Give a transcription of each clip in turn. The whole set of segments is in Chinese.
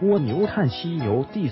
蜗牛看西游第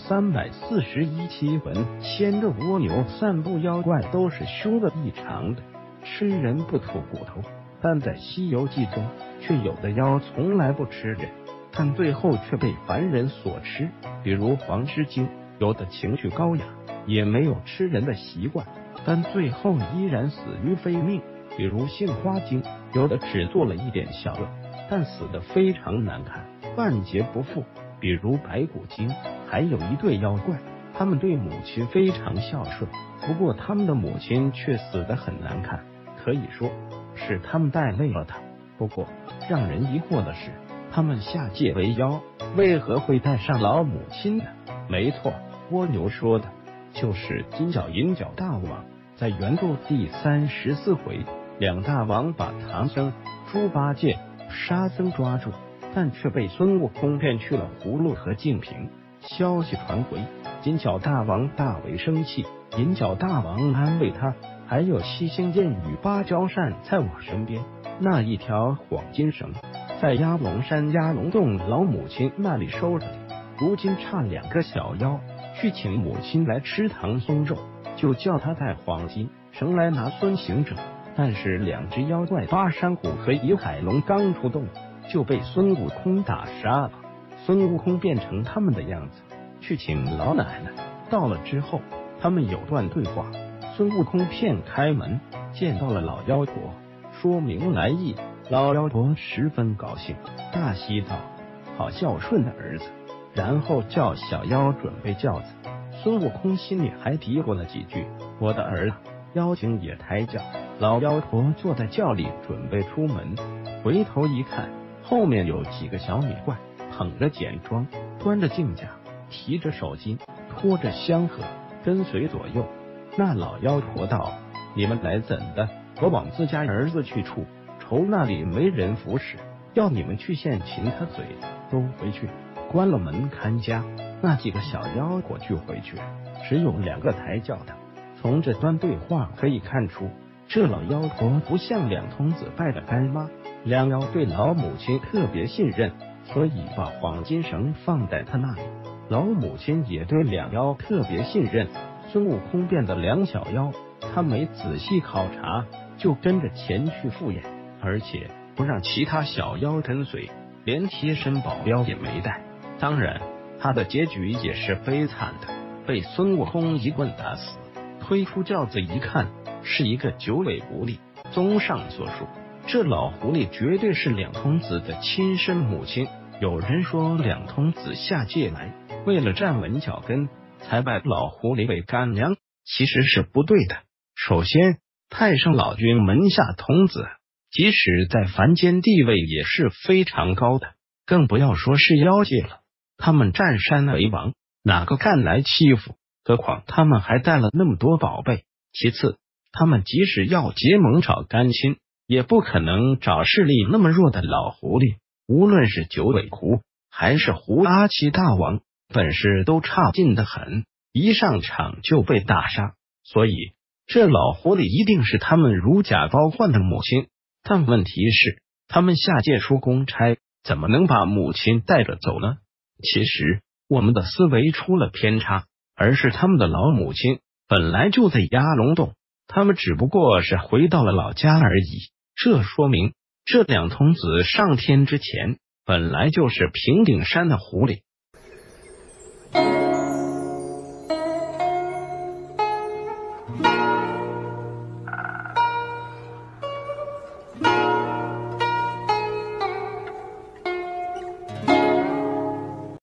341期文，牵着蜗牛散步，妖怪都是凶恶异常的，吃人不吐骨头。但在西游记中，却有的妖从来不吃人，但最后却被凡人所吃。比如黄狮精，有的情绪高雅，也没有吃人的习惯，但最后依然死于非命。比如杏花精，有的只做了一点小恶，但死得非常难看，万劫不复。比如白骨精，还有一对妖怪，他们对母亲非常孝顺，不过他们的母亲却死得很难看，可以说是他们带累了他。不过让人疑惑的是，他们下界为妖，为何会带上老母亲呢？没错，蜗牛说的就是金角银角大王。在原著第34回，两大王把唐僧、猪八戒、沙僧抓住，但却被孙悟空骗去了葫芦和净瓶。消息传回，金角大王大为生气，银角大王安慰他，还有七星剑与芭蕉扇在我身边，那一条黄金绳在鸭龙山鸭龙洞老母亲那里收着的，如今差2个小妖去请母亲来吃唐僧肉，就叫他带黄金绳来拿孙行者。但是2只妖怪巴山虎和一海龙刚出洞，就被孙悟空打杀了。孙悟空变成他们的样子去请老奶奶，到了之后他们有段对话，孙悟空骗开门见到了老妖婆，说明来意。老妖婆十分高兴，大喜道：好孝顺的儿子。然后叫小妖准备轿子，孙悟空心里还嘀咕了几句：我的儿子。妖精也抬轿，老妖婆坐在轿里准备出门，回头一看，后面有几个小女怪，捧着简装，端着镜架，提着手巾，拖着香盒，跟随左右。那老妖婆道：你们来怎的？我往自家儿子去处，愁那里没人服侍，要你们去县擒他嘴，都回去。关了门看家，那几个小妖果就回去了，只有2个抬轿的。从这段对话可以看出，这老妖婆不像两童子拜的干妈，两妖对老母亲特别信任，所以把黄金绳放在她那里。老母亲也对两妖特别信任，孙悟空变的2小妖，他没仔细考察，就跟着前去赴宴，而且不让其他小妖跟随，连贴身保镖也没带。当然，他的结局也是悲惨的，被孙悟空一棍打死。推出轿子一看，是一个九尾狐狸。综上所述，这老狐狸绝对是两童子的亲生母亲。有人说两童子下界来，为了站稳脚跟，才拜老狐狸为干娘，其实是不对的。首先，太上老君门下童子，即使在凡间地位也是非常高的，更不要说是妖界了。他们占山为王，哪个敢来欺负？何况他们还带了那么多宝贝。其次，他们即使要结盟找干亲，也不可能找势力那么弱的老狐狸。无论是九尾狐还是胡阿七大王，本事都差劲得很，一上场就被大杀。所以这老狐狸一定是他们如假包换的母亲。但问题是，他们下界出公差，怎么能把母亲带着走呢？其实我们的思维出了偏差，而是他们的老母亲本来就在鸭龙洞，他们只不过是回到了老家而已。这说明这两童子上天之前本来就是平顶山的狐狸。